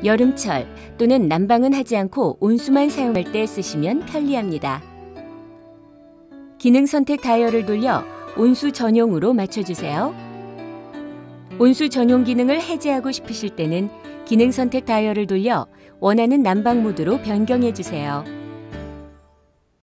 여름철 또는 난방은 하지 않고 온수만 사용할 때 쓰시면 편리합니다. 기능 선택 다이얼을 돌려 온수 전용으로 맞춰주세요. 온수 전용 기능을 해제하고 싶으실 때는 기능 선택 다이얼을 돌려 원하는 난방 모드로 변경해 주세요.